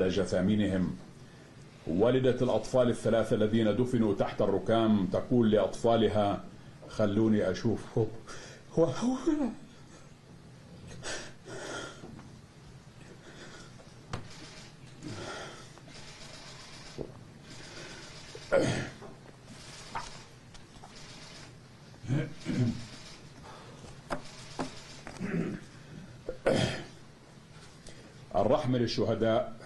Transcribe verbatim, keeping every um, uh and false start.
على جثامينهم. والدة الأطفال الثلاثة الذين دفنوا تحت الركام تقول لأطفالها: خلوني أشوف. هو هو الرحمة للشهداء